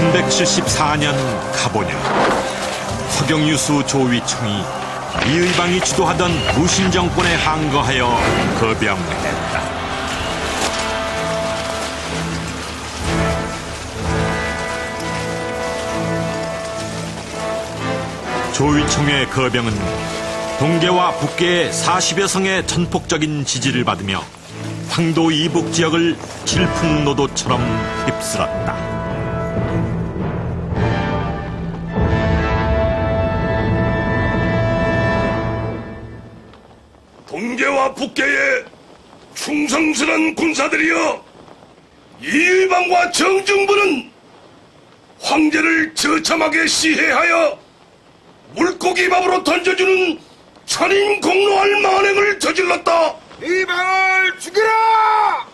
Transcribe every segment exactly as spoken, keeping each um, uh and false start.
천백칠십사 년 가보년, 서경유수 조위총이 이의방이 주도하던 무신정권에 항거하여 거병했다. 조위총의 거병은 동계와 북계의 사십여 성의 전폭적인 지지를 받으며 황도 이북 지역을 질풍노도처럼 휩쓸었다. 동계와 북계의 충성스런 군사들이여, 이의방과 정중부는 황제를 처참하게 시해하여 물고기 밥으로 던져주는 천인 공로할 만행을 저질렀다. 이의방을 죽여라!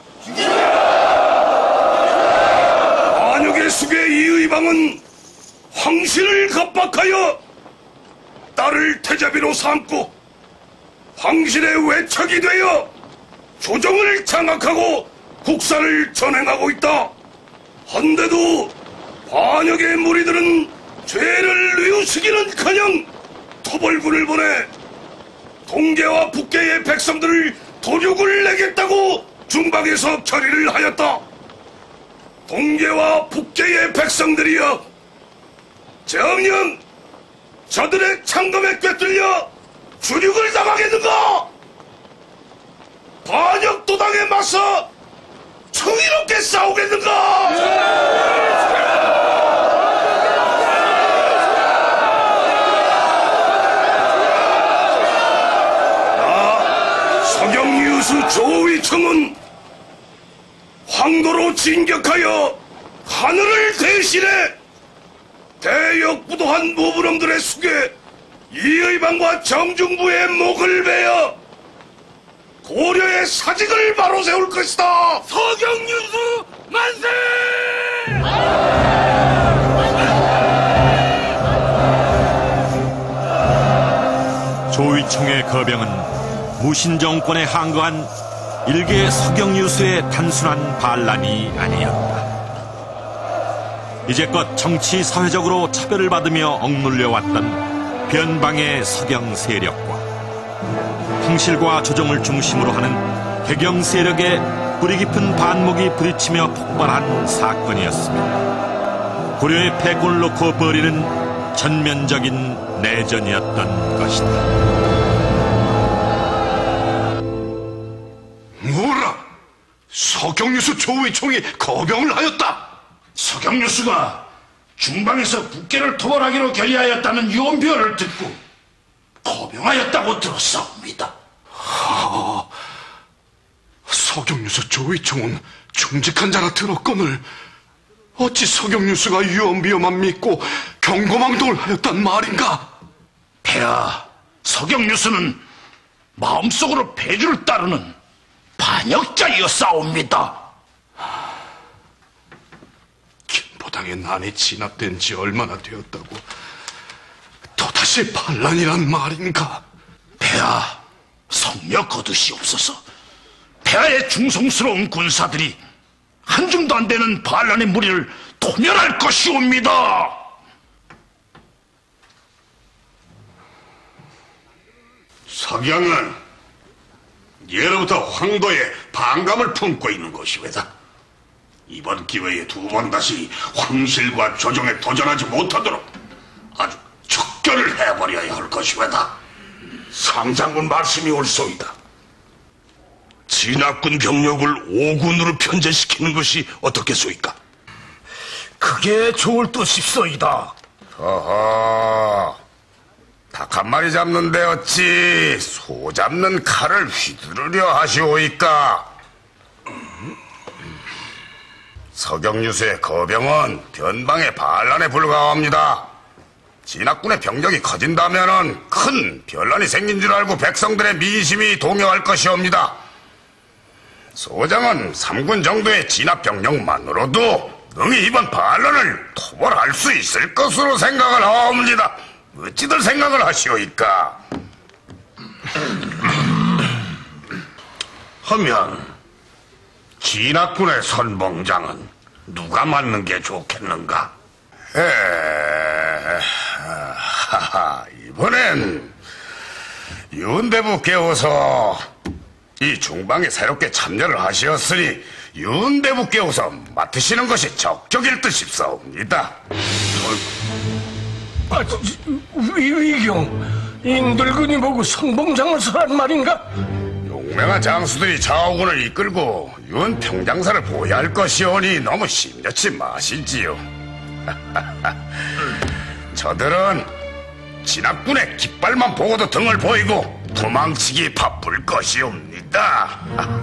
죽여라! 반역의 숙의 이의방은 황실을 겁박하여 딸을 태자비로 삼고 황실의 외척이 되어 조정을 장악하고 국사를 전행하고 있다. 한데도 반역의 무리들은 죄를 뉘우치기는커녕 토벌군을 보내 동계와 북계의 백성들을 도륙을 내겠다고 중방에서 결의를 하였다. 동계와 북계의 백성들이여, 정녕 저들의 창검에 꿰뚫려 주륙을 당하겠는가? 반역 도당에 맞서 청이롭게 싸우겠는가? 서경유수 조위총은 황도로 진격하여 하늘을 대신해 대역부도한 모부놈들의 숙에 이의방과 정중부의 목을 베어 고려의 사직을 바로 세울 것이다. 서경유수 만세! 조위총의 거병은 무신정권에 항거한 일개 서경유수의 단순한 반란이 아니었다. 이제껏 정치 사회적으로 차별을 받으며 억눌려왔던 변방의 서경 세력과 황실과 조정을 중심으로 하는 개경 세력의 뿌리 깊은 반목이 부딪히며 폭발한 사건이었으며 고려의 패권을 놓고 벌이는 전면적인 내전이었던 것이다. 뭐라? 서경유수 조위총이 거병을 하였다. 서경유수가 중방에서 북계를 토벌하기로 결의하였다는 유언비어를 듣고 거병하였다고 들었사옵니다. 하... 서경유수 조위총은 중직한 자라 들었거늘 어찌 서경유수가 유언비어만 믿고 경고망동을 하였단 말인가? 폐하, 서경유수는 마음속으로 배주를 따르는 반역자였사옵니다. 김포당에 난이 진압된 지 얼마나 되었다고 또다시 반란이란 말인가? 폐하, 성녀 거두시옵소서. 폐하의 충성스러운 군사들이 한줌도 안 되는 반란의 무리를 토멸할 것이옵니다. 서경은 예로부터 황도에 반감을 품고 있는 것이외다. 이번 기회에 두 번 다시 황실과 조정에 도전하지 못하도록 아주 척결을 해버려야 할 것이외다. 상장군 말씀이 옳소이다. 진압군 병력을 오군으로 편제시키는 것이 어떻겠소이까? 그게 좋을 듯 싶소이다. 허허, 닭 한 마리 잡는데 어찌 소 잡는 칼을 휘두르려 하시오이까? 서경유수의 거병은 변방의 반란에 불과합니다. 진압군의 병력이 커진다면은 큰 변란이 생긴 줄 알고 백성들의 민심이 동요할 것이옵니다. 소장은 삼군 정도의 진압 병력만으로도 능히 이번 반란을 토벌할 수 있을 것으로 생각을 하옵니다. 어찌들 생각을 하시오이까? 하면 진압군의 선봉장은 누가 맡는 게 좋겠는가? 에, 하하, 이번엔 윤대부 깨워서 이 중방에 새롭게 참여를 하시었으니 윤대부 깨워서 맡으시는 것이 적적일 듯 싶사옵니다. 아, 저, 저, 위, 위경, 이 늙은이 보고 성봉장을 서란 말인가? 용맹한 장수들이 자오군을 이끌고 윤 평장사를 보호할 것이오니 너무 심려치 마시지요. 저들은 진압군의 깃발만 보고도 등을 보이고 도망치기 바쁠 것이옵니다.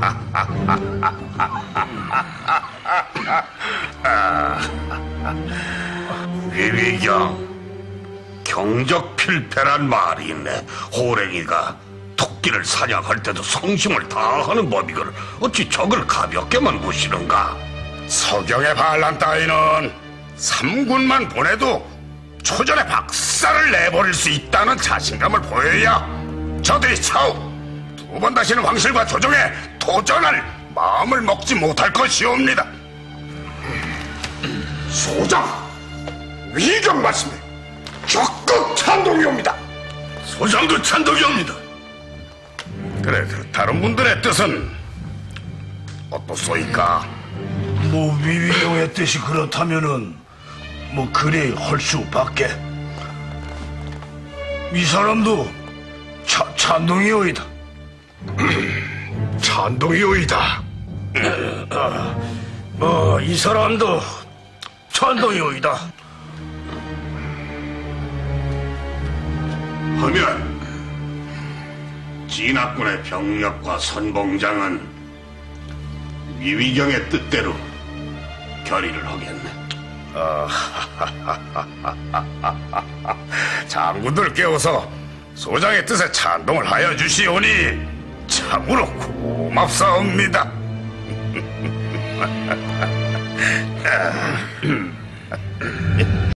위위경, 경적 필패란 말이 있네. 호랭이가 토끼를 사냥할 때도 성심을 다하는 법이거늘 어찌 적을 가볍게만 보시는가? 서경의 반란 따위는 삼군만 보내도 초전에 박살을 내버릴 수 있다는 자신감을 보여야 저들이 차후 두 번 다시는 황실과 조정에 도전할 마음을 먹지 못할 것이옵니다. 소장, 위경 말씀에 적극 찬동이옵니다. 소장도 찬동이옵니다. 그래, 그 다른 분들의 뜻은 어떻소이까? 뭐 위위경의 뜻이 그렇다면은 뭐 그리 할 수밖에. 이 사람도 차, 찬동이오이다. 찬동이오이다. 어, 이 사람도 찬동이오이다. 하면 진압군의 병력과 선봉장은 위위경의 뜻대로 결의를 하겠네. 장군들 깨워서 소장의 뜻에 찬동을 하여 주시오니 참으로 고맙사옵니다.